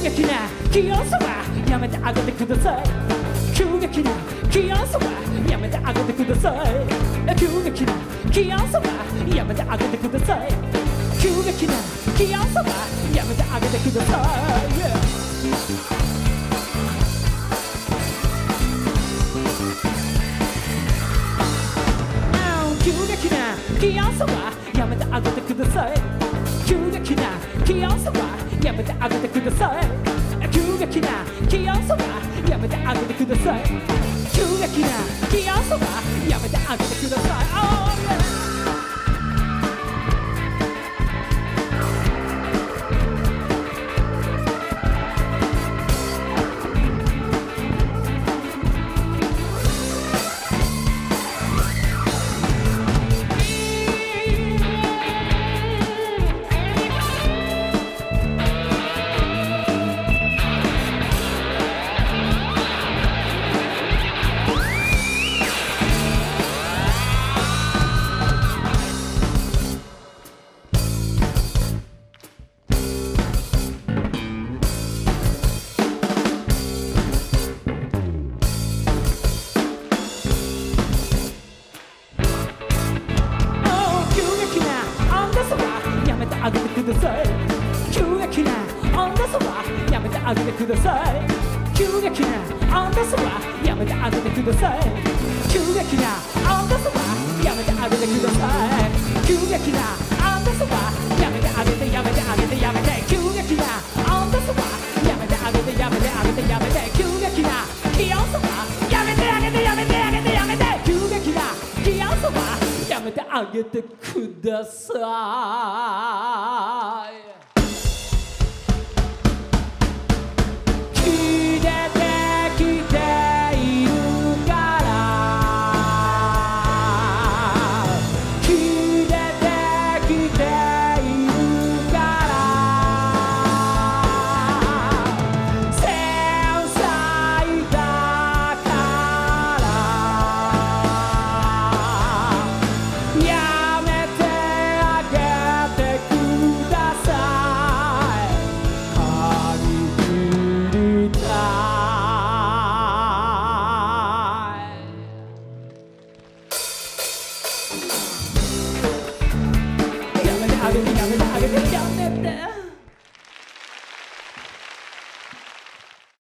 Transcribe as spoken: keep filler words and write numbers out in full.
激な気温差はやめてあげてください。急激な気温差はやめてあげてください。急激な気温差はやめてあげてください。急激な気温差はやめてあげてください、yeah.急激な気温差はやめてあげてください。急激な気温差はやめてあげてください。急激な気温差はやめてあげてください。急激な気温差はやめてあげてください、oh, yeah.あげてください。急激な温度差はやめてあげてください。急激な温度差はやめてあげてください。急激な温度差はやめてあげてください。急激な温度差はやめてあげてやめてあげてやめて急激な温度差はやめてあげてやめてあげてやめて急激な気温差はやめてあげてやめてあげてやめて急激な気温差はやめてあげてください。切れてきているから切れてきているから繊細だからやめてあげてください。借り入りたい。やめてあげてやめてあげてやめて